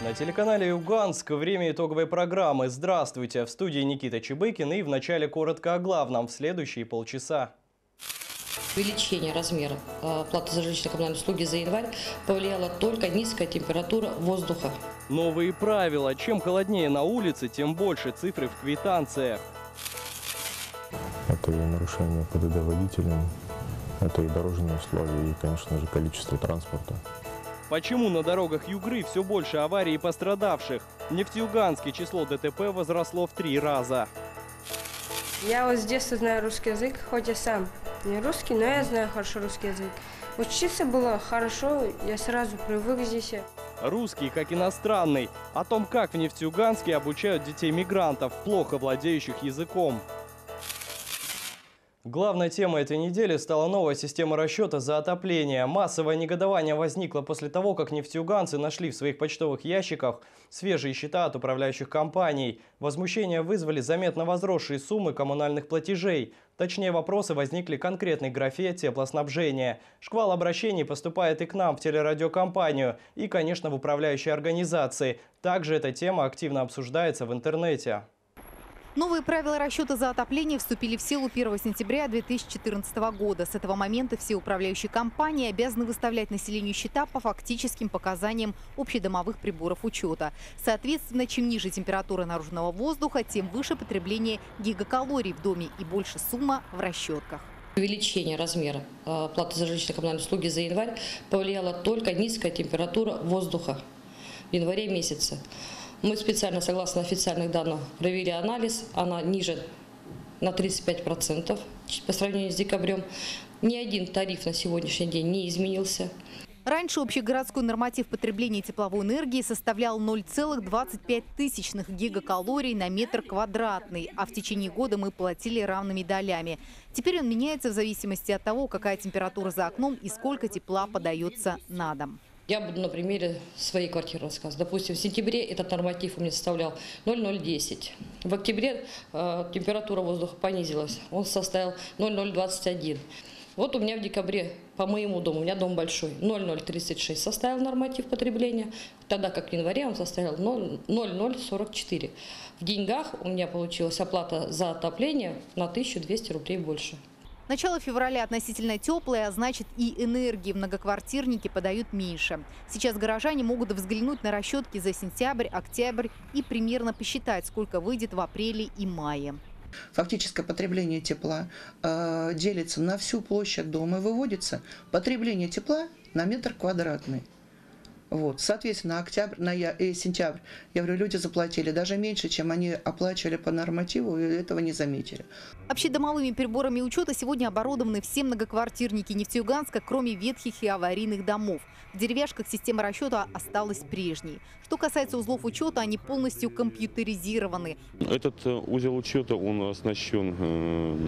На телеканале «Юганск» время итоговой программы. Здравствуйте! В студии Никита Чебыкин и вначале коротко о главном в следующие полчаса. Увеличение размера платы за жилищно-коммунальные услуги за январь повлияла только низкая температура воздуха. Новые правила. Чем холоднее на улице, тем больше цифры в квитанциях. Это и нарушение ПДД водителям, это и дорожные условия, и, конечно же, количество транспорта. Почему на дорогах Югры все больше аварий и пострадавших? В Нефтеюганске число ДТП возросло в 3 раза. Я вот с детства знаю русский язык, хоть я сам не русский, но я знаю хорошо русский язык. Учиться было хорошо, я сразу привык здесь. Русский как иностранный. О том, как в Нефтеюганске обучают детей-мигрантов, плохо владеющих языком. Главной темой этой недели стала новая система расчета за отопление. Массовое негодование возникло после того, как нефтеюганцы нашли в своих почтовых ящиках свежие счета от управляющих компаний. Возмущение вызвали заметно возросшие суммы коммунальных платежей. Точнее, вопросы возникли в конкретной графе теплоснабжения. Шквал обращений поступает и к нам в телерадиокомпанию, и, конечно, в управляющие организации. Также эта тема активно обсуждается в интернете. Новые правила расчета за отопление вступили в силу 1 сентября 2014 года. С этого момента все управляющие компании обязаны выставлять населению счета по фактическим показаниям общедомовых приборов учета. Соответственно, чем ниже температура наружного воздуха, тем выше потребление гигакалорий в доме и больше сумма в расчетках. Увеличение размера платы за жилищно-коммунальные услуги за январь повлияла только низкая температура воздуха в январе месяце. Мы специально, согласно официальных данных, провели анализ. Она ниже на 35% по сравнению с декабрем. Ни один тариф на сегодняшний день не изменился. Раньше общегородской норматив потребления тепловой энергии составлял 0,25 гигакалорий на метр квадратный, а в течение года мы платили равными долями. Теперь он меняется в зависимости от того, какая температура за окном и сколько тепла подается на дом. Я буду на примере своей квартиры рассказывать. Допустим, в сентябре этот норматив у меня составлял 0,010. В октябре температура воздуха понизилась, он составил 0,021. Вот у меня в декабре по моему дому, у меня дом большой, 0,036 составил норматив потребления, тогда как в январе он составил 0,044. В деньгах у меня получилась оплата за отопление на 1200 рублей больше. Начало февраля относительно теплое, а значит и энергии в многоквартирнике подают меньше. Сейчас горожане могут взглянуть на расчетки за сентябрь, октябрь и примерно посчитать, сколько выйдет в апреле и мае. Фактическое потребление тепла делится на всю площадь дома и выводится потребление тепла на метр квадратный. Вот. Соответственно, октябрь и сентябрь, я говорю, люди заплатили даже меньше, чем они оплачивали по нормативу, и этого не заметили. Общедомовыми приборами учета сегодня оборудованы все многоквартирники Нефтеюганска, кроме ветхих и аварийных домов. В деревяшках система расчета осталась прежней. Что касается узлов учета, они полностью компьютеризированы. Этот узел учета, он оснащен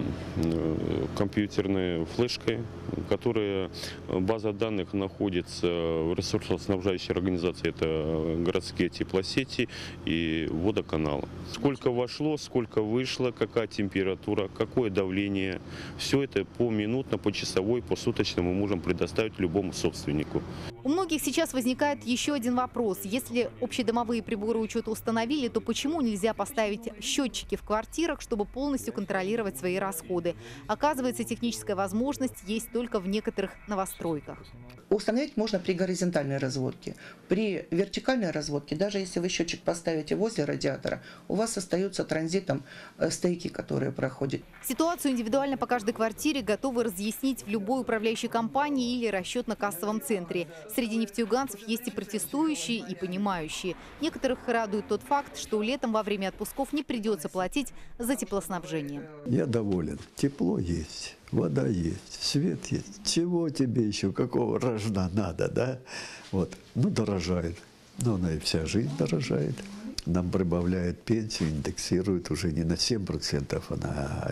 компьютерной флешкой, которая, база данных находится в ресурсоснабжающей организации, это городские теплосети и водоканал. Сколько вошло, сколько вышло, какая температура, какое давление, все это поминутно, почасовой, посуточно мы можем предоставить любому собственнику. У многих сейчас возникает еще один вопрос. Если общедомовые приборы учета установили, то почему нельзя поставить счетчики в квартирах, чтобы полностью контролировать свои расходы? Оказывается, техническая возможность есть только в некоторых новостройках. Установить можно при горизонтальной разводке. При вертикальной разводке, даже если вы счетчик поставите возле радиатора, у вас остаются транзитом стейки, которые проходят. Ситуацию индивидуально по каждой квартире готовы разъяснить в любой управляющей компании или расчетно-кассовом центре. Среди нефтеюганцев есть и протестующие, и понимающие. Некоторых радует тот факт, что летом во время отпусков не придется платить за теплоснабжение. Я доволен. Тепло есть. Вода есть, свет есть. Чего тебе еще, какого рожна надо, да? Вот. Ну, дорожает. Но она и вся жизнь дорожает. Нам прибавляют пенсию, индексируют уже не на 7%, а на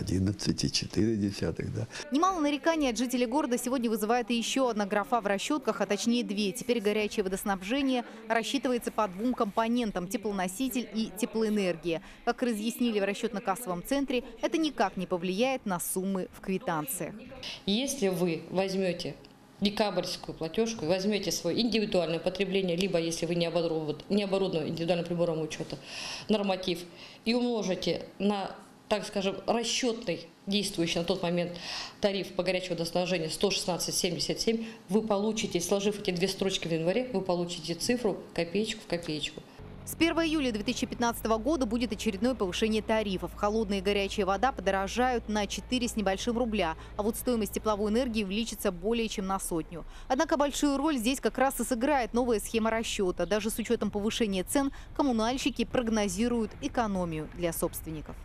11,4%. Да. Немало нареканий от жителей города сегодня вызывает и еще одна графа в расчетках, а точнее две. Теперь горячее водоснабжение рассчитывается по двум компонентам – теплоноситель и теплоэнергия. Как разъяснили в расчетно-кассовом центре, это никак не повлияет на суммы в квитанциях. Если вы возьмете декабрьскую платежку и возьмете свое индивидуальное потребление, либо, если вы не оборудованы индивидуальным прибором учета, норматив, и умножите на, так скажем, расчетный, действующий на тот момент тариф по горячему водоснабжению 116,77, вы получите, сложив эти две строчки в январе, вы получите цифру копеечку в копеечку. С 1 июля 2015 года будет очередное повышение тарифов. Холодная и горячая вода подорожают на 4 с небольшим рубля, а вот стоимость тепловой энергии увеличится более чем на 100. Однако большую роль здесь как раз и сыграет новая схема расчета. Даже с учетом повышения цен коммунальщики прогнозируют экономию для собственников.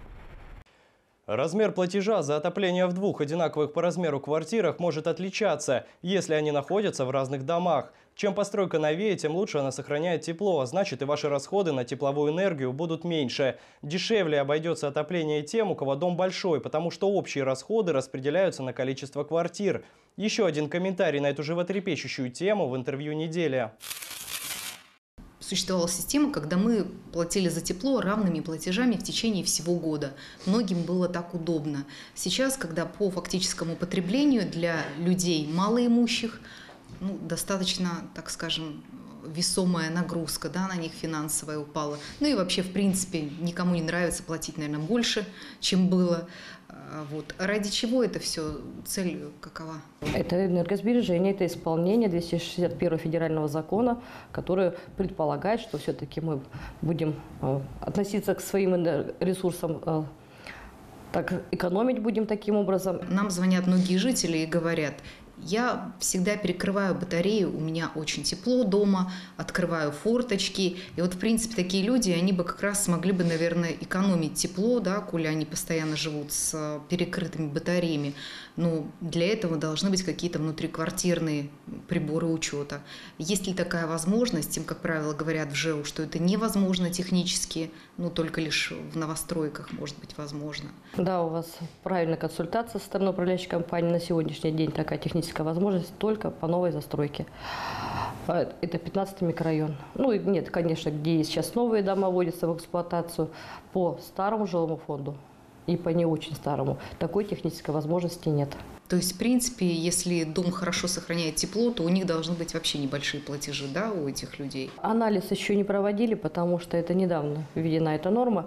Размер платежа за отопление в двух одинаковых по размеру квартирах может отличаться, если они находятся в разных домах. Чем постройка новее, тем лучше она сохраняет тепло, а значит и ваши расходы на тепловую энергию будут меньше. Дешевле обойдется отопление тем, у кого дом большой, потому что общие расходы распределяются на количество квартир. Еще один комментарий на эту животрепещущую тему в интервью недели. Существовала система, когда мы платили за тепло равными платежами в течение всего года. Многим было так удобно. Сейчас, когда по фактическому потреблению для людей малоимущих, достаточно, так скажем, весомая нагрузка, на них финансовая упала. Ну и вообще, в принципе, никому не нравится платить, наверное, больше, чем было. Ради чего это все? Цель какова? Это энергосбережение, это исполнение 261 федерального закона, который предполагает, что все-таки мы будем относиться к своим ресурсам, так экономить будем таким образом. Нам звонят многие жители и говорят: я всегда перекрываю батареи, у меня очень тепло дома, открываю форточки. И в принципе, такие люди, они бы как раз смогли бы, наверное, экономить тепло, коли они постоянно живут с перекрытыми батареями. Но для этого должны быть какие-то внутриквартирные приборы учета. Есть ли такая возможность? Им, как правило, говорят в ЖЭУ, что это невозможно технически, только лишь в новостройках может быть возможно. Да, у вас правильная консультация со стороны управляющей компании. На сегодняшний день такая техническая возможность только по новой застройке. Это 15-й микрорайон. Нет, конечно, где сейчас новые дома вводятся в эксплуатацию, по старому жилому фонду и по не очень старому такой технической возможности нет. То есть, в принципе, если дом хорошо сохраняет тепло, то у них должны быть вообще небольшие платежи, у этих людей? Анализ еще не проводили, потому что это недавно введена эта норма.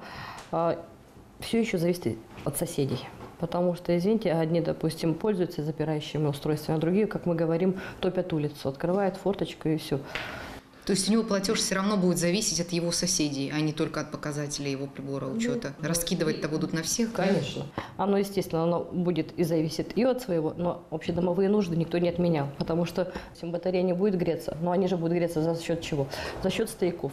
Все еще зависит от соседей. Потому что, извините, одни, допустим, пользуются запирающими устройствами, а другие, как мы говорим, топят улицу, открывают форточку и все. То есть у него платеж все равно будет зависеть от его соседей, а не только от показателей его прибора учета? Раскидывать-то будут на всех? Конечно. Оно, естественно, оно будет и зависит и от своего, но общедомовые нужды никто не отменял. Потому что батарея не будет греться, но они же будут греться за счет чего? За счет стояков.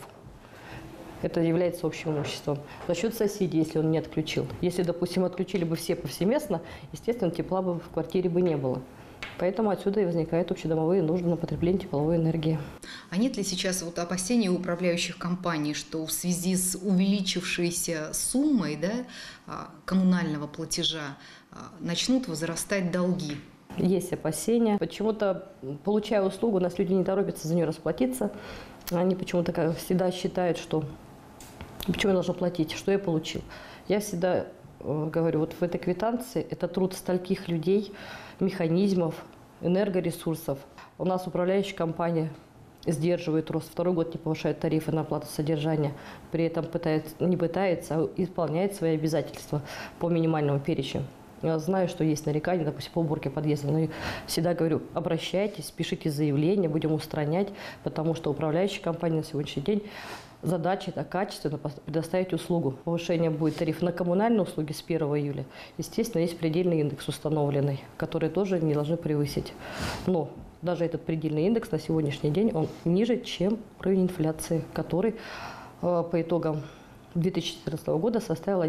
Это является общим имуществом. За счет соседей, если он не отключил. Если, допустим, отключили бы все повсеместно, естественно, тепла бы в квартире бы не было. Поэтому отсюда и возникают общедомовые нужды на потребление тепловой энергии. А нет ли сейчас опасений у управляющих компаний, что в связи с увеличившейся суммой коммунального платежа начнут возрастать долги? Есть опасения. Почему-то, получая услугу, у нас люди не торопятся за нее расплатиться. Они почему-то всегда считают, что почему я должен платить, что я получил. Я всегда говорю, в этой квитанции это труд стольких людей, механизмов, энергоресурсов. У нас управляющая компания сдерживает рост. Второй год не повышает тарифы на оплату содержания. При этом не пытается, а исполняет свои обязательства по минимальному перечню. Я знаю, что есть нарекания, допустим, по уборке подъезда, но я всегда говорю, обращайтесь, пишите заявление, будем устранять, потому что управляющая компания на сегодняшний день задача – это качественно предоставить услугу. Повышение будет тариф на коммунальные услуги с 1 июля. Естественно, есть предельный индекс установленный, который тоже не должны превысить. Но даже этот предельный индекс на сегодняшний день он ниже, чем уровень инфляции, который по итогам 2014 года составил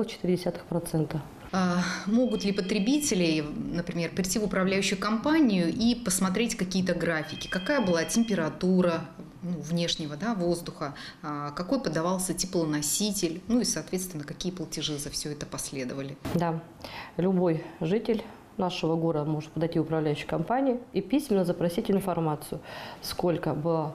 1,4%. Могут ли потребители, например, прийти в управляющую компанию и посмотреть какие-то графики? Какая была температура внешнего воздуха, какой подавался теплоноситель, и, соответственно, какие платежи за все это последовали? Да, любой житель нашего города может подойти в управляющую компанию и письменно запросить информацию, сколько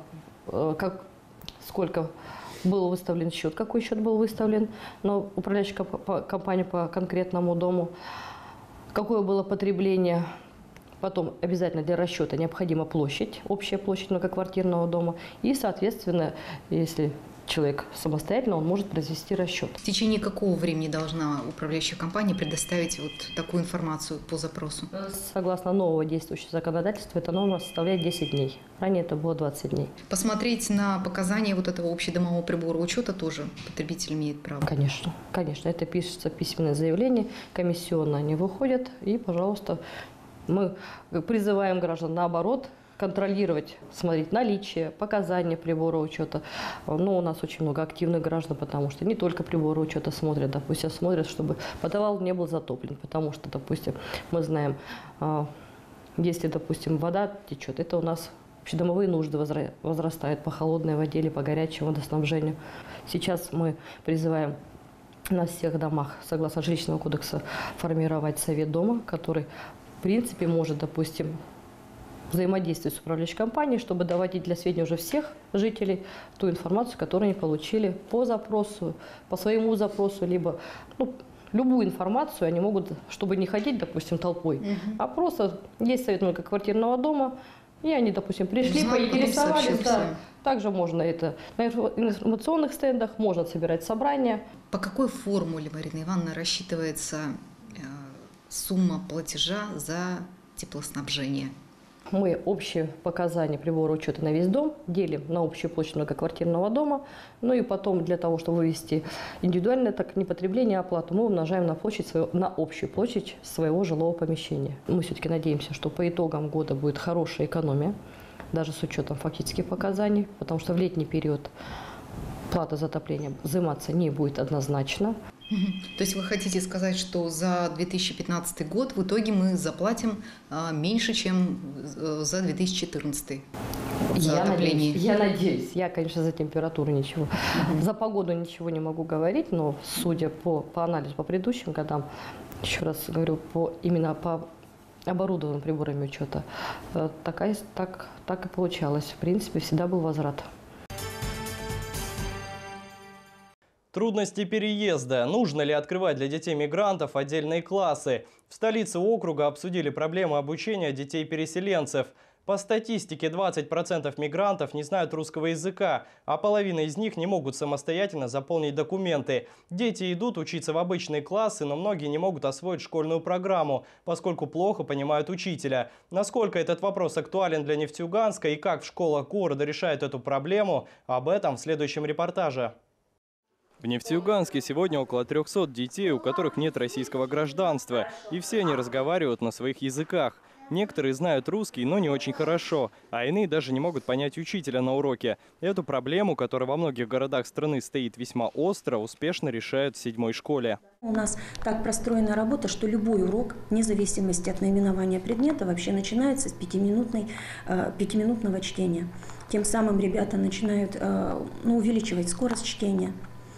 был выставлен счет, какой счет был выставлен на управляющую компанию по конкретному дому, какое было потребление Потом обязательно для расчета необходима площадь, общая площадь многоквартирного дома. И, соответственно, если человек самостоятельно, он может произвести расчет. В течение какого времени должна управляющая компания предоставить вот такую информацию по запросу? Согласно нового действующего законодательства, эта норма составляет 10 дней. Ранее это было 20 дней. Посмотреть на показания вот этого общедомового прибора учета тоже потребитель имеет право? Конечно, конечно. Это пишется письменное заявление, комиссионно они выходят, и, пожалуйста, мы призываем граждан, наоборот, контролировать, смотреть наличие, показания прибора учета. Но у нас очень много активных граждан, потому что не только приборы учета смотрят, допустим, смотрят, чтобы подвал не был затоплен. Потому что, допустим, мы знаем, если, допустим, вода течет, это у нас общедомовые нужды возрастают по холодной воде или по горячему водоснабжению. Сейчас мы призываем на всех домах, согласно жилищного кодекса, формировать совет дома, который, в принципе, может, допустим, взаимодействовать с управляющей компанией, чтобы доводить для сведения уже всех жителей ту информацию, которую они получили по запросу, по своему запросу, либо любую информацию они могут, чтобы не ходить, допустим, толпой, а просто есть совет многоквартирного дома, и они, допустим, пришли, поинтересовались. Да. Также можно это на информационных стендах, можно собирать собрания. По какой формуле, Марина Ивановна, рассчитывается сумма платежа за теплоснабжение? Мы общие показания прибора учета на весь дом делим на общую площадь многоквартирного дома. Ну и потом для того, чтобы вывести индивидуальное так не потребление, а оплату, мы умножаем на общую площадь своего жилого помещения. Мы все-таки надеемся, что по итогам года будет хорошая экономия, даже с учетом фактических показаний, потому что в летний период плата за отопление взиматься не будет однозначно. То есть вы хотите сказать, что за 2015 год в итоге мы заплатим меньше, чем за 2014 за отопление? Я надеюсь. Я, конечно, за температуру ничего. За погоду ничего не могу говорить, но судя по анализу по предыдущим годам, еще раз говорю, именно по оборудованным приборами учета, так и получалось. В принципе, всегда был возврат. Трудности переезда. Нужно ли открывать для детей-мигрантов отдельные классы? В столице округа обсудили проблемы обучения детей-переселенцев. По статистике, 20% мигрантов не знают русского языка, а половина из них не могут самостоятельно заполнить документы. Дети идут учиться в обычные классы, но многие не могут освоить школьную программу, поскольку плохо понимают учителя. Насколько этот вопрос актуален для Нефтеюганска и как в школах города решают эту проблему, об этом в следующем репортаже. В Нефтеюганске сегодня около 300 детей, у которых нет российского гражданства, и все они разговаривают на своих языках. Некоторые знают русский, но не очень хорошо, а иные даже не могут понять учителя на уроке. Эту проблему, которая во многих городах страны стоит весьма остро, успешно решают в 7-й школе. У нас так простроена работа, что любой урок, вне зависимости от наименования предмета, вообще начинается с 5-минутного чтения. Тем самым ребята начинают увеличивать скорость чтения,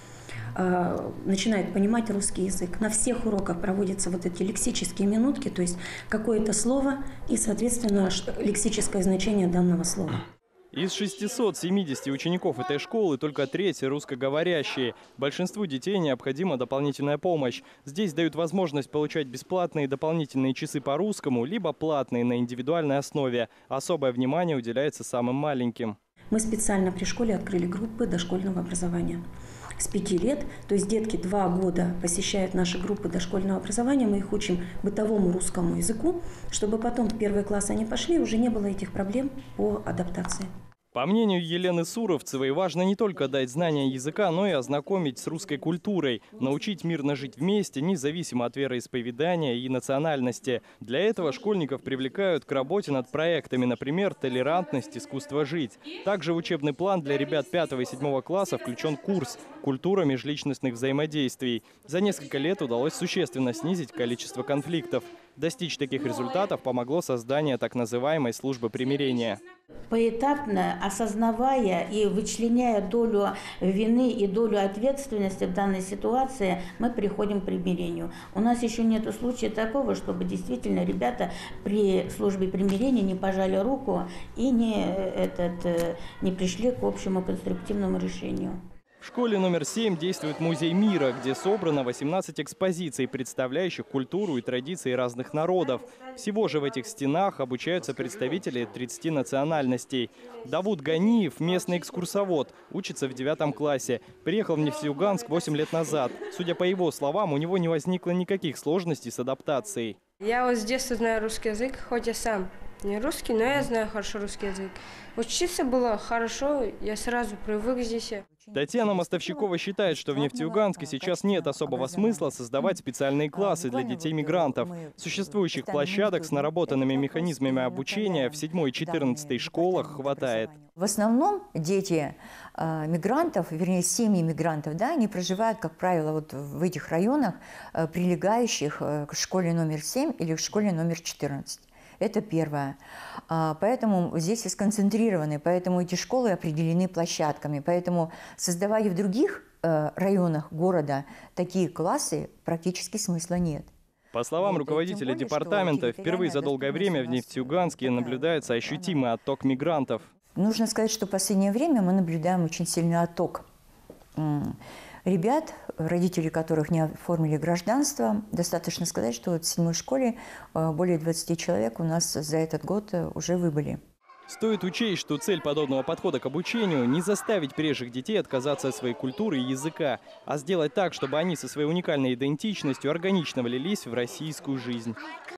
начинают понимать русский язык. На всех уроках проводятся вот эти лексические минутки, то есть какое-то слово и, соответственно, лексическое значение данного слова. Из 670 учеников этой школы только треть русскоговорящие. Большинству детей необходима дополнительная помощь. Здесь дают возможность получать бесплатные дополнительные часы по русскому, либо платные на индивидуальной основе. Особое внимание уделяется самым маленьким. Мы специально при школе открыли группы дошкольного образования. С 5 лет, то есть детки 2 года посещают наши группы дошкольного образования, мы их учим бытовому русскому языку, чтобы потом в 1 класс они пошли, уже не было этих проблем по адаптации. По мнению Елены Суровцевой, важно не только дать знания языка, но и ознакомить с русской культурой, научить мирно жить вместе, независимо от вероисповедания и национальности. Для этого школьников привлекают к работе над проектами, например, «Толерантность. Искусство жить». Также в учебный план для ребят 5 и 7 класса включен курс «Культура межличностных взаимодействий». За несколько лет удалось существенно снизить количество конфликтов. Достичь таких результатов помогло создание так называемой службы примирения. Поэтапно, осознавая и вычленяя долю вины и долю ответственности в данной ситуации, мы приходим к примирению. У нас еще нет случая такого, чтобы действительно ребята при службе примирения не пожали руку и не пришли к общему конструктивному решению. В школе номер 7 действует музей мира, где собрано 18 экспозиций, представляющих культуру и традиции разных народов. Всего же в этих стенах обучаются представители 30 национальностей. Давуд Ганиев, местный экскурсовод, учится в 9 классе. Приехал в Нефтеюганск 8 лет назад. Судя по его словам, у него не возникло никаких сложностей с адаптацией. Я вот с детства знаю русский язык, хоть я сам не русский, но я знаю хорошо русский язык. Учиться было хорошо, я сразу привык здесь. Татьяна Мостовщикова считает, что в Нефтеюганске сейчас нет особого смысла создавать специальные классы для детей-мигрантов. Существующих площадок с наработанными механизмами обучения в 7 и 14 школах хватает. В основном дети мигрантов, вернее семьи мигрантов, да, они проживают, как правило, вот в этих районах, прилегающих к школе номер 7 или к школе номер 14. Это первое. Поэтому здесь и сконцентрированы, поэтому эти школы определены площадками. Поэтому создавать в других районах города такие классы практически смысла нет. По словам руководителя департамента, впервые за долгое время в Нефтеюганске наблюдается ощутимый отток мигрантов. Нужно сказать, что в последнее время мы наблюдаем очень сильный отток ребят, родители которых не оформили гражданство. Достаточно сказать, что в 7-й школе более 20 человек у нас за этот год уже выбыли. Стоит учесть, что цель подобного подхода к обучению – не заставить приезжих детей отказаться от своей культуры и языка, а сделать так, чтобы они со своей уникальной идентичностью органично влились в российскую жизнь.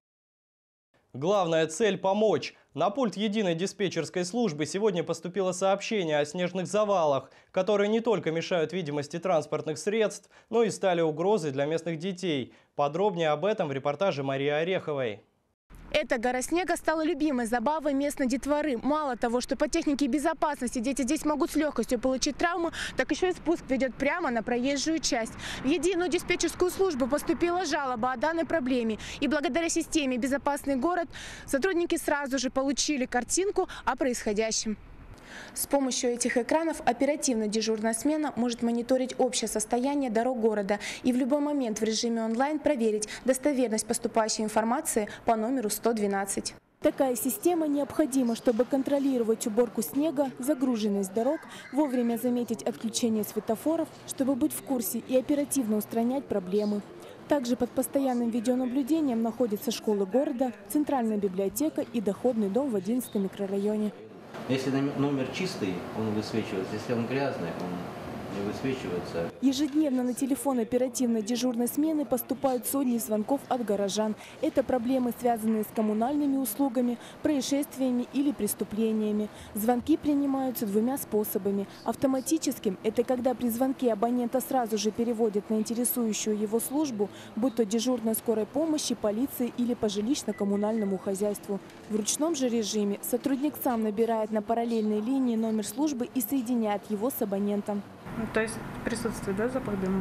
Главная цель – помочь. На пульт единой диспетчерской службы сегодня поступило сообщение о снежных завалах, которые не только мешают видимости транспортных средств, но и стали угрозой для местных детей. Подробнее об этом в репортаже Марии Ореховой. Эта гора снега стала любимой забавой местной детворы. Мало того, что по технике безопасности дети здесь могут с легкостью получить травму, так еще и спуск ведет прямо на проезжую часть. В единую диспетчерскую службу поступила жалоба о данной проблеме. И благодаря системе «Безопасный город» сотрудники сразу же получили картинку о происходящем. С помощью этих экранов оперативно дежурная смена может мониторить общее состояние дорог города и в любой момент в режиме онлайн проверить достоверность поступающей информации по номеру 112. Такая система необходима, чтобы контролировать уборку снега, загруженность дорог, вовремя заметить отключение светофоров, чтобы быть в курсе и оперативно устранять проблемы. Также под постоянным видеонаблюдением находятся школы города, центральная библиотека и доходный дом в 11 микрорайоне. Если номер чистый, он высвечивается. Если он грязный, он не высвечивается. Ежедневно на телефон оперативно-дежурной смены поступают сотни звонков от горожан. Это проблемы, связанные с коммунальными услугами, происшествиями или преступлениями. Звонки принимаются двумя способами. Автоматическим – это когда при звонке абонента сразу же переводят на интересующую его службу, будь то дежурная скорой помощи, полиции или по жилищно-коммунальному хозяйству. В ручном же режиме сотрудник сам набирает на параллельной линии номер службы и соединяет его с абонентом. То есть присутствует, да, запах дыма?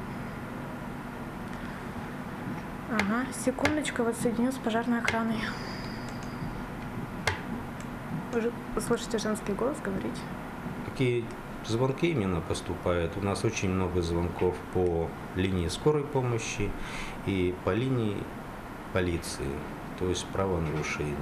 Ага, секундочку, вот соединю с пожарной охраной. Вы слышите женский голос, говорить? Какие звонки именно поступают? У нас очень много звонков по линии скорой помощи и по линии полиции, то есть правонарушения.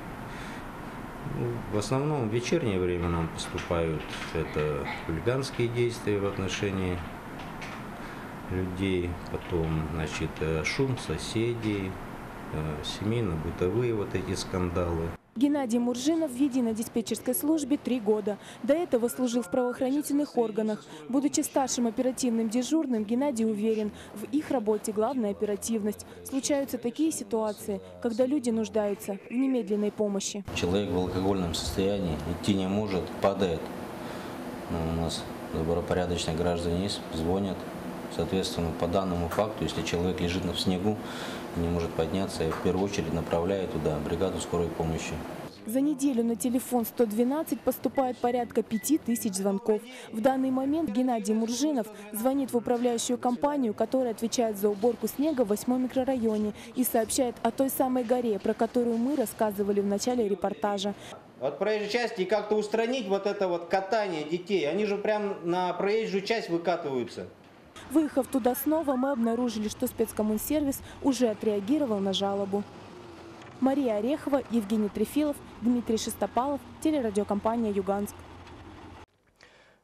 В основном в вечернее время нам поступают это хулиганские действия в отношении людей, потом, значит, шум соседей, семейно-бытовые вот эти скандалы. Геннадий Муржинов в единой диспетчерской службе 3 года. До этого служил в правоохранительных органах. Будучи старшим оперативным дежурным, Геннадий уверен, в их работе главная оперативность. Случаются такие ситуации, когда люди нуждаются в немедленной помощи. Человек в алкогольном состоянии, идти не может, падает. У нас добропорядочные граждане есть, звонят. Соответственно, по данному факту, если человек лежит в снегу и не может подняться, я в первую очередь направляю туда бригаду скорой помощи. За неделю на телефон 112 поступает порядка 5000 звонков. В данный момент Геннадий Муржинов звонит в управляющую компанию, которая отвечает за уборку снега в 8-м микрорайоне, и сообщает о той самой горе, про которую мы рассказывали в начале репортажа. Вот проезжей части как-то устранить вот это вот катание детей. Они же прям на проезжую часть выкатываются. Выехав туда снова, мы обнаружили, что спецкоммунсервис уже отреагировал на жалобу. Мария Орехова, Евгений Трефилов, Дмитрий Шестопалов, телерадиокомпания «Юганск».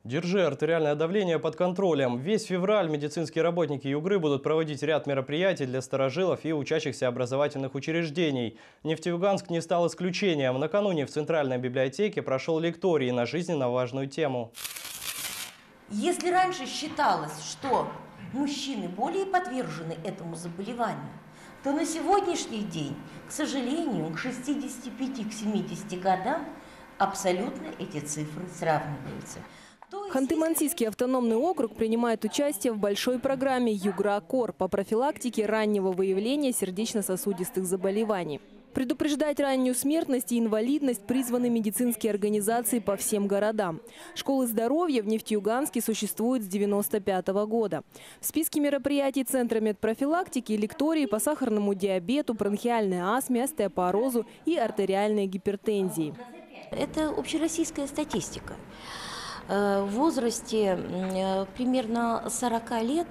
Держи артериальное давление под контролем. Весь февраль медицинские работники Югры будут проводить ряд мероприятий для старожилов и учащихся образовательных учреждений. Нефтеюганск не стал исключением. Накануне в Центральной библиотеке прошел лекторий на жизненно важную тему. Если раньше считалось, что мужчины более подвержены этому заболеванию, то на сегодняшний день, к сожалению, к 65-70 годам абсолютно эти цифры сравниваются. Ханты-Мансийский автономный округ принимает участие в большой программе «Югра-Кор» по профилактике раннего выявления сердечно-сосудистых заболеваний. Предупреждать раннюю смертность и инвалидность призваны медицинские организации по всем городам. Школы здоровья в Нефтеюганске существуют с 1995 года. В списке мероприятий Центра медпрофилактики лектории по сахарному диабету, бронхиальной астме, остеопорозу и артериальной гипертензии. Это общероссийская статистика. В возрасте примерно 40 лет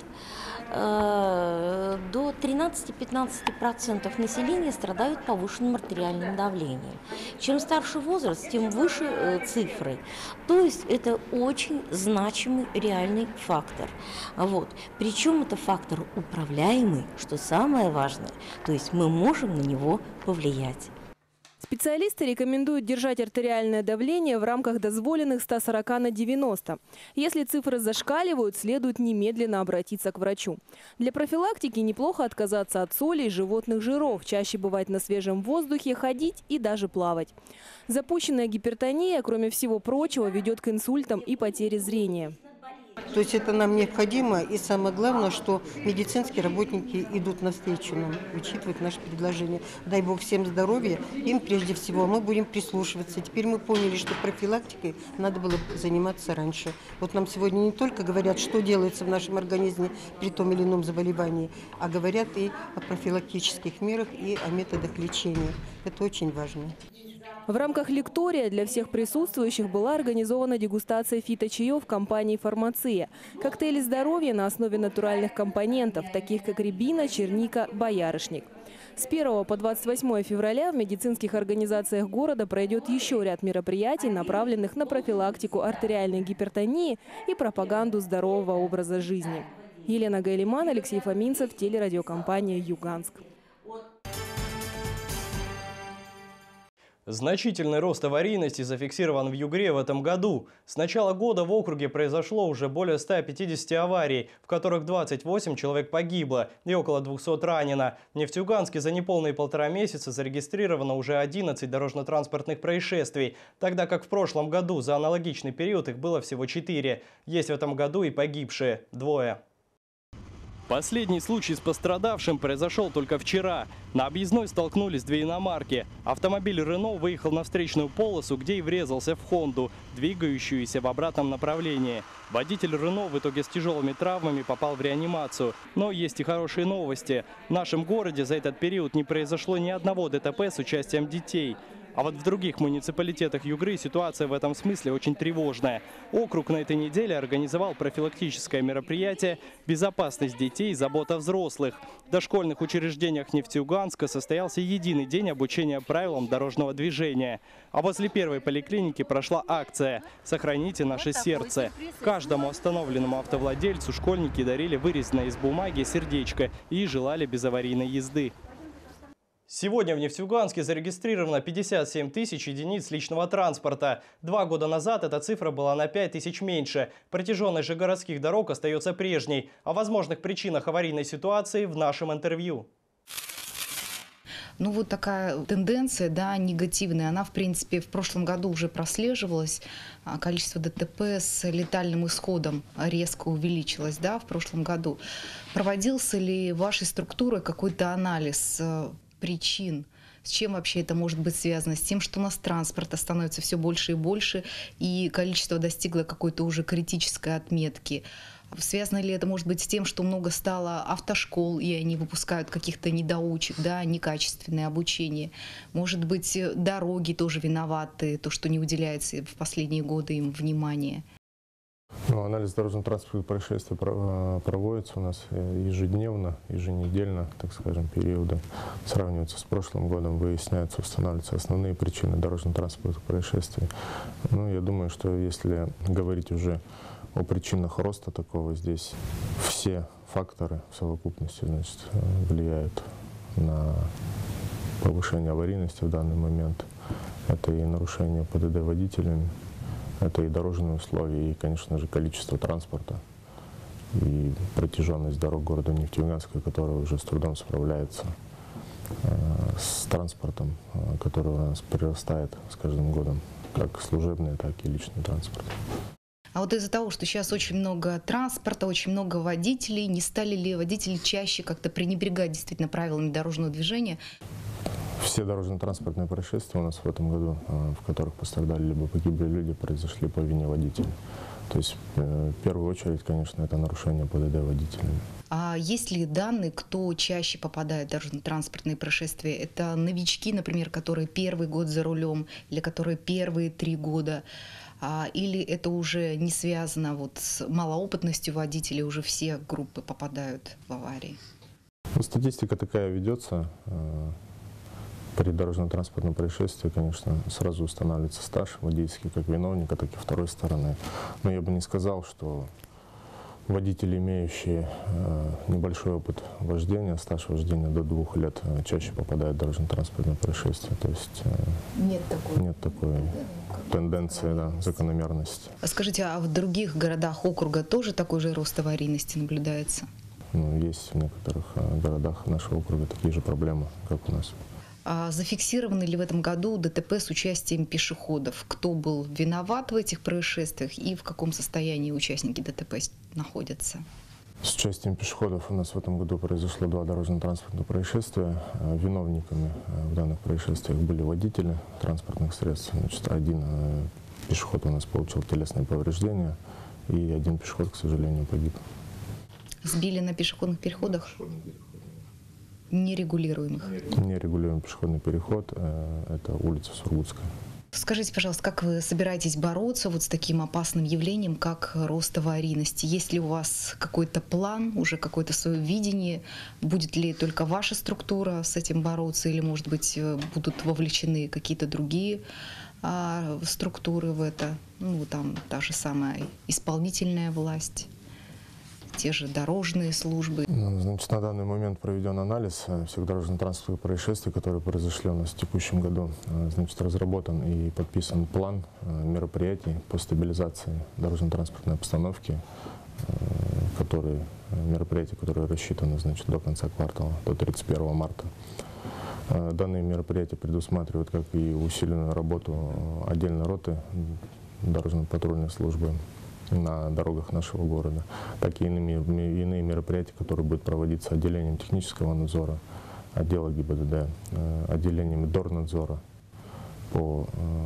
до 13-15% населения страдают повышенным артериальным давлением. Чем старше возраст, тем выше цифры. То есть это очень значимый реальный фактор. Причем это фактор управляемый, что самое важное. То есть мы можем на него повлиять. Специалисты рекомендуют держать артериальное давление в рамках дозволенных 140/90. Если цифры зашкаливают, следует немедленно обратиться к врачу. Для профилактики неплохо отказаться от соли и животных жиров, чаще бывать на свежем воздухе, ходить и даже плавать. Запущенная гипертония, кроме всего прочего, ведет к инсультам и потере зрения. То есть это нам необходимо, и самое главное, что медицинские работники идут навстречу нам, учитывают наши предложения. Дай Бог всем здоровья, им прежде всего, мы будем прислушиваться. Теперь мы поняли, что профилактикой надо было заниматься раньше. Вот нам сегодня не только говорят, что делается в нашем организме при том или ином заболевании, а говорят и о профилактических мерах, и о методах лечения. Это очень важно. В рамках лектория для всех присутствующих была организована дегустация фиточаев компании «Фармация». Коктейли здоровья на основе натуральных компонентов, таких как рябина, черника, боярышник. С 1 по 28 февраля в медицинских организациях города пройдет еще ряд мероприятий, направленных на профилактику артериальной гипертонии и пропаганду здорового образа жизни. Елена Гайлиман, Алексей Фоминцев, телерадиокомпания «Юганск». Значительный рост аварийности зафиксирован в Югре в этом году. С начала года в округе произошло уже более 150 аварий, в которых 28 человек погибло и около 200 ранено. В Нефтеюганске за неполные 1,5 месяца зарегистрировано уже 11 дорожно-транспортных происшествий, тогда как в прошлом году за аналогичный период их было всего 4. Есть в этом году и погибшие – 2. Последний случай с пострадавшим произошел только вчера. На объездной столкнулись две иномарки. Автомобиль «Рено» выехал на встречную полосу, где и врезался в «Хонду», двигающуюся в обратном направлении. Водитель «Рено» в итоге с тяжелыми травмами попал в реанимацию. Но есть и хорошие новости. В нашем городе за этот период не произошло ни одного ДТП с участием детей. А вот в других муниципалитетах Югры ситуация в этом смысле очень тревожная. Округ на этой неделе организовал профилактическое мероприятие «Безопасность детей и забота взрослых». В дошкольных учреждениях Нефтеюганска состоялся единый день обучения правилам дорожного движения. А возле первой поликлиники прошла акция «Сохраните наше сердце». Каждому остановленному автовладельцу школьники дарили вырезанное из бумаги сердечко и желали безаварийной езды. Сегодня в Нефтеюганске зарегистрировано 57 тысяч единиц личного транспорта. 2 года назад эта цифра была на 5 тысяч меньше. Протяженность же городских дорог остается прежней. О возможных причинах аварийной ситуации в нашем интервью. Ну вот такая тенденция, да, негативная, она в принципе в прошлом году уже прослеживалась. Количество ДТП с летальным исходом резко увеличилось, да, в прошлом году. Проводился ли вашей структурой какой-то анализ причин? С чем вообще это может быть связано? С тем, что у нас транспорта становится все больше и больше, и количество достигло какой-то уже критической отметки. Связано ли это, может быть, с тем, что много стало автошкол, и они выпускают каких-то недоучек, да, некачественное обучение? Может быть, дороги тоже виноваты, то, что не уделяется в последние годы им внимания? Ну, анализ дорожно-транспортных происшествий проводится у нас ежедневно, еженедельно, так скажем, периоды. Сравниваются с прошлым годом, выясняются, устанавливаются основные причины дорожно-транспортных происшествий. Ну, я думаю, что если говорить уже о причинах роста такого, здесь все факторы в совокупности, значит, влияют на повышение аварийности в данный момент. Это и нарушение ПДД водителями, это и дорожные условия, и, конечно же, количество транспорта, и протяженность дорог города Нефтеюганска, которая уже с трудом справляется с транспортом, который у нас прирастает с каждым годом, как служебный, так и личный транспорт. А вот из-за того, что сейчас очень много транспорта, очень много водителей, не стали ли водители чаще как-то пренебрегать действительно правилами дорожного движения? Все дорожно-транспортные происшествия у нас в этом году, в которых пострадали либо погибли люди, произошли по вине водителя. То есть в первую очередь, конечно, это нарушение ПДД водителями. А есть ли данные, кто чаще попадает в дорожно-транспортные происшествия? Это новички, например, которые первый год за рулем, или которые первые 3 года? Или это уже не связано вот с малоопытностью водителей, уже все группы попадают в аварии? Ну, статистика такая ведется. При дорожно-транспортном происшествии, конечно, сразу устанавливается стаж водительский как виновника, так и второй стороны. Но я бы не сказал, что водители, имеющие небольшой опыт вождения, стаж вождения до 2 лет, чаще попадают в дорожно-транспортное происшествие. То есть нет такой тенденции, да, закономерности. Скажите, а в других городах округа тоже такой же рост аварийности наблюдается? Ну, есть в некоторых городах нашего округа такие же проблемы, как у нас. А зафиксированы ли в этом году ДТП с участием пешеходов? Кто был виноват в этих происшествиях и в каком состоянии участники ДТП находятся? С участием пешеходов у нас в этом году произошло 2 дорожно-транспортных происшествия. Виновниками в данных происшествиях были водители транспортных средств. Значит, 1 пешеход у нас получил телесные повреждения, и 1 пешеход, к сожалению, погиб. Сбили на пешеходных переходах? Нерегулируемых? Нерегулируемый пешеходный переход – это улица Сургутская. Скажите, пожалуйста, как вы собираетесь бороться вот с таким опасным явлением, как рост аварийности? Есть ли у вас какой-то план, уже какое-то свое видение? Будет ли только ваша структура с этим бороться, или, может быть, будут вовлечены какие-то другие структуры в это? Ну, там та же самая исполнительная власть, те же дорожные службы. Значит, на данный момент проведен анализ всех дорожно-транспортных происшествий, которые произошли у нас в текущем году. Значит, разработан и подписан план мероприятий по стабилизации дорожно-транспортной обстановки, мероприятия, которые рассчитаны, значит, до конца квартала, до 31 марта. Данные мероприятия предусматривают как и усиленную работу отдельной роты дорожно-патрульной службы на дорогах нашего города, так и иные мероприятия, которые будут проводиться отделением технического надзора, отдела ГИБДД, отделением Дорнадзора по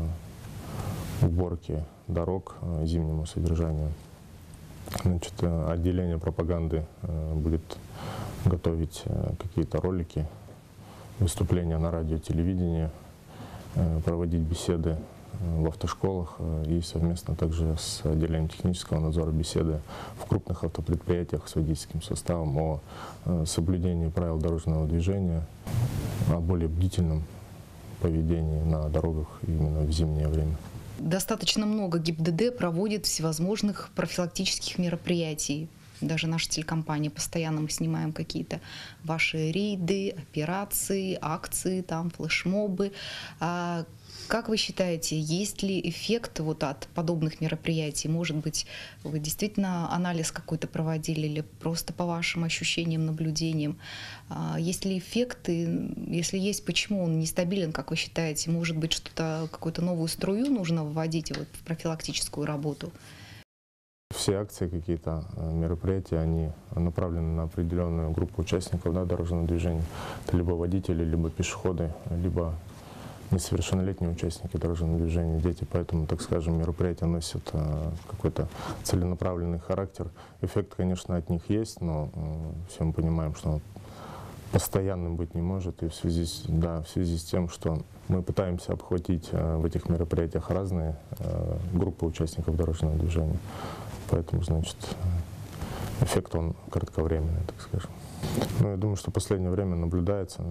уборке дорог, зимнему содержанию. Значит, отделение пропаганды будет готовить какие-то ролики, выступления на радио, телевидении, проводить беседы в автошколах и совместно также с отделением технического надзора беседы в крупных автопредприятиях с водительским составом о соблюдении правил дорожного движения, о более бдительном поведении на дорогах именно в зимнее время. Достаточно много ГИБДД проводит всевозможных профилактических мероприятий. Даже наша телекомпания, постоянно мы снимаем какие-то ваши рейды, операции, акции, там, флешмобы. Как вы считаете, есть ли эффект вот от подобных мероприятий? Может быть, вы действительно анализ какой-то проводили или просто по вашим ощущениям, наблюдениям? Есть ли эффект? И если есть, почему он нестабилен, как вы считаете? Может быть, что-то, какую-то новую струю нужно вводить вот в профилактическую работу? Все акции, какие-то мероприятия, они направлены на определенную группу участников, да, дорожного движения. Это либо водители, либо пешеходы, либо несовершеннолетние участники дорожного движения, дети. Поэтому, так скажем, мероприятия носят какой-то целенаправленный характер. Эффект, конечно, от них есть, но все мы понимаем, что он постоянным быть не может. И в связи с тем, что мы пытаемся обхватить в этих мероприятиях разные группы участников дорожного движения. поэтому, значит, эффект он кратковременный, так скажем. Но я думаю, что в последнее время наблюдается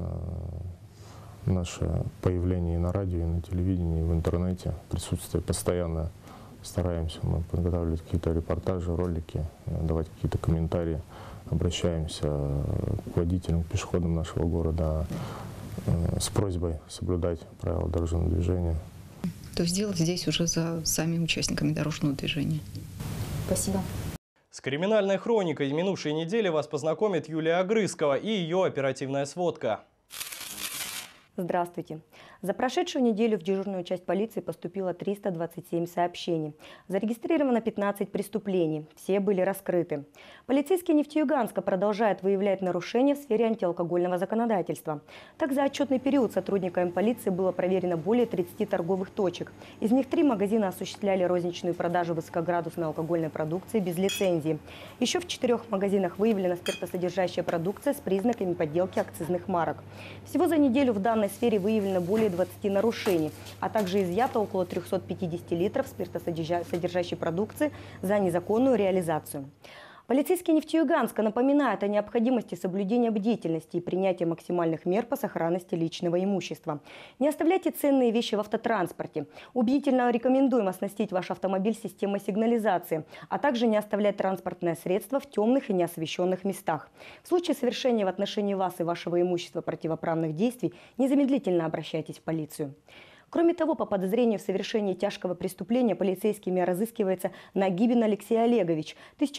наше появление и на радио, и на телевидении, и в интернете. Присутствие постоянно стараемся. Мы подготавливать какие-то репортажи, ролики, давать какие-то комментарии. Обращаемся к водителям, к пешеходам нашего города с просьбой соблюдать правила дорожного движения. То есть дело здесь уже за самими участниками дорожного движения. Спасибо. С криминальной хроникой минувшей недели вас познакомит Юлия Огрызкова и ее оперативная сводка. Здравствуйте. За прошедшую неделю в дежурную часть полиции поступило 327 сообщений. Зарегистрировано 15 преступлений. Все были раскрыты. Полицейские Нефтеюганска продолжают выявлять нарушения в сфере антиалкогольного законодательства. Так, за отчетный период сотрудниками полиции было проверено более 30 торговых точек. Из них 3 магазина осуществляли розничную продажу высокоградусной алкогольной продукции без лицензии. Еще в 4 магазинах выявлена спиртосодержащая продукция с признаками подделки акцизных марок. Всего за неделю в данной сфере выявлено более 20 нарушений, а также изъято около 350 литров спиртосодержащей продукции за незаконную реализацию. Полицейские Нефтеюганска напоминают о необходимости соблюдения бдительности и принятия максимальных мер по сохранности личного имущества. Не оставляйте ценные вещи в автотранспорте. Убедительно рекомендуем оснастить ваш автомобиль системой сигнализации, а также не оставлять транспортное средство в темных и неосвещенных местах. В случае совершения в отношении вас и вашего имущества противоправных действий незамедлительно обращайтесь в полицию. Кроме того, по подозрению в совершении тяжкого преступления полицейскими разыскивается Нагибин Алексей Олегович,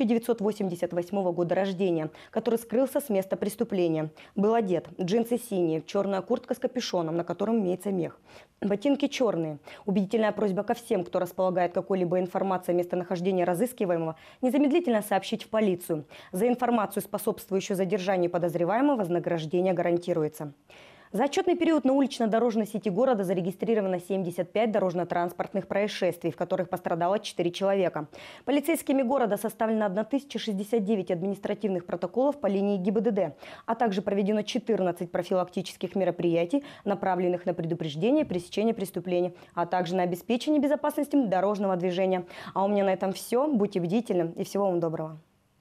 1988 года рождения, который скрылся с места преступления. Был одет: джинсы синие, черная куртка с капюшоном, на котором имеется мех. Ботинки черные. Убедительная просьба ко всем, кто располагает какой-либо информацией о местонахождении разыскиваемого, незамедлительно сообщить в полицию. За информацию, способствующую задержанию подозреваемого, вознаграждение гарантируется. За отчетный период на улично-дорожной сети города зарегистрировано 75 дорожно-транспортных происшествий, в которых пострадало 4 человека. Полицейскими города составлено 1069 административных протоколов по линии ГИБДД, а также проведено 14 профилактических мероприятий, направленных на предупреждение и пресечение преступлений, а также на обеспечение безопасности дорожного движения. А у меня на этом все. Будьте бдительны и всего вам доброго.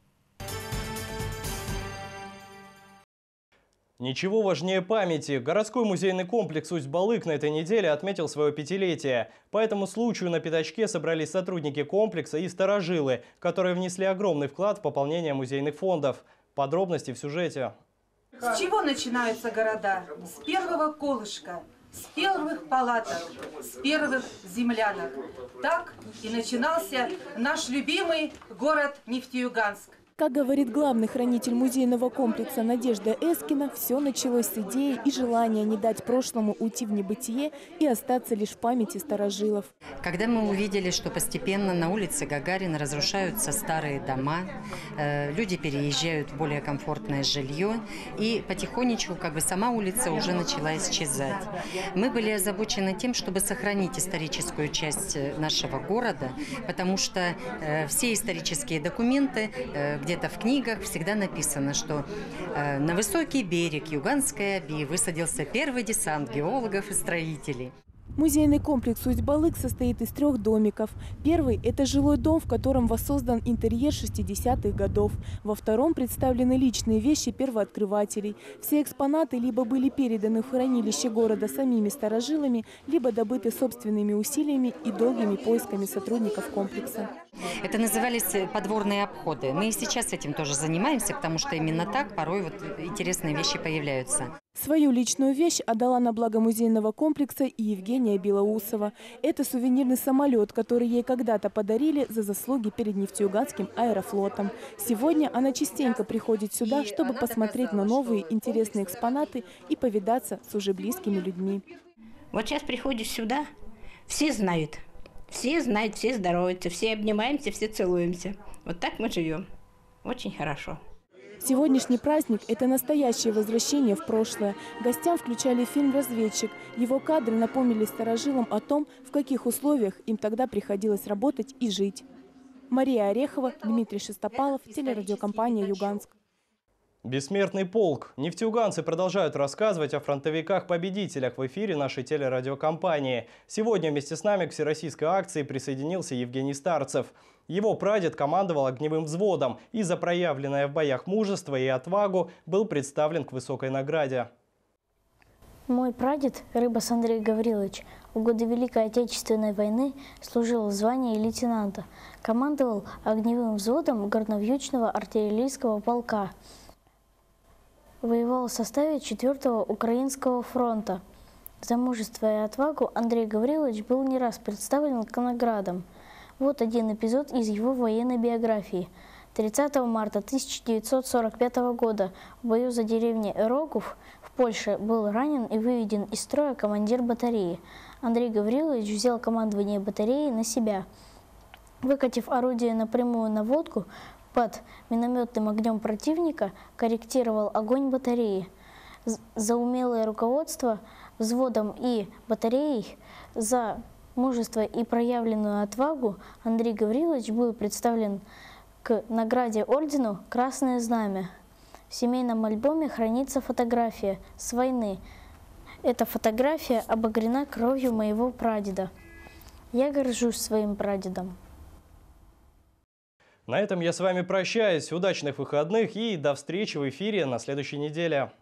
Ничего важнее памяти. Городской музейный комплекс Усть-Балык на этой неделе отметил свое 5-летие. По этому случаю на пятачке собрались сотрудники комплекса и старожилы, которые внесли огромный вклад в пополнение музейных фондов. Подробности в сюжете. С чего начинаются города? С первого колышка, с первых палаток, с первых землянок. Так и начинался наш любимый город Нефтеюганск. Как говорит главный хранитель музейного комплекса Надежда Эскина, все началось с идеи и желания не дать прошлому уйти в небытие и остаться лишь в памяти старожилов. Когда мы увидели, что постепенно на улице Гагарина разрушаются старые дома, люди переезжают в более комфортное жилье, и потихонечку сама улица уже начала исчезать. Мы были озабочены тем, чтобы сохранить историческую часть нашего города, потому что все исторические документы, где-то в книгах всегда написано, что на высокий берег Юганской Оби высадился первый десант геологов и строителей. Музейный комплекс Усть-Балык состоит из 3 домиков. Первый – это жилой дом, в котором воссоздан интерьер 60-х годов. Во втором представлены личные вещи первооткрывателей. Все экспонаты либо были переданы в хранилище города самими старожилами, либо добыты собственными усилиями и долгими поисками сотрудников комплекса. Это назывались подворные обходы. Мы и сейчас этим тоже занимаемся, потому что именно так порой интересные вещи появляются. Свою личную вещь отдала на благо музейного комплекса и Евгения Белоусова. Это сувенирный самолет, который ей когда-то подарили за заслуги перед Нефтеюганским аэрофлотом. Сегодня она частенько приходит сюда, чтобы посмотреть на новые интересные экспонаты и повидаться с уже близкими людьми. Вот сейчас приходишь сюда, все знают, все здороваются, все обнимаемся, все целуемся. Вот так мы живем. Очень хорошо. Сегодняшний праздник – это настоящее возвращение в прошлое. Гостям включали фильм «Разведчик». Его кадры напомнили старожилам о том, в каких условиях им тогда приходилось работать и жить. Мария Орехова, Дмитрий Шестопалов, телерадиокомпания «Юганск». Бессмертный полк. Нефтеюганцы продолжают рассказывать о фронтовиках-победителях в эфире нашей телерадиокомпании. Сегодня вместе с нами к всероссийской акции присоединился Евгений Старцев. Его прадед командовал огневым взводом и за проявленное в боях мужество и отвагу был представлен к высокой награде. Мой прадед, Рыбас Андрей Гаврилович, в годы Великой Отечественной войны служил в звании лейтенанта, командовал огневым взводом горновьючного артиллерийского полка. Воевал в составе 4-го Украинского фронта. За мужество и отвагу Андрей Гаврилович был не раз представлен к наградам. Вот один эпизод из его военной биографии. 30 марта 1945 года в бою за деревню Рогов в Польше был ранен и выведен из строя командир батареи. Андрей Гаврилович взял командование батареей на себя. Выкатив орудие на прямую наводку, под минометным огнем противника корректировал огонь батареи. За умелое руководство взводом и батареей, за мужество и проявленную отвагу Андрей Гаврилович был представлен к награде ордену «Красное знамя». В семейном альбоме хранится фотография с войны. Эта фотография обогрена кровью моего прадеда. Я горжусь своим прадедом. На этом я с вами прощаюсь. Удачных выходных и до встречи в эфире на следующей неделе.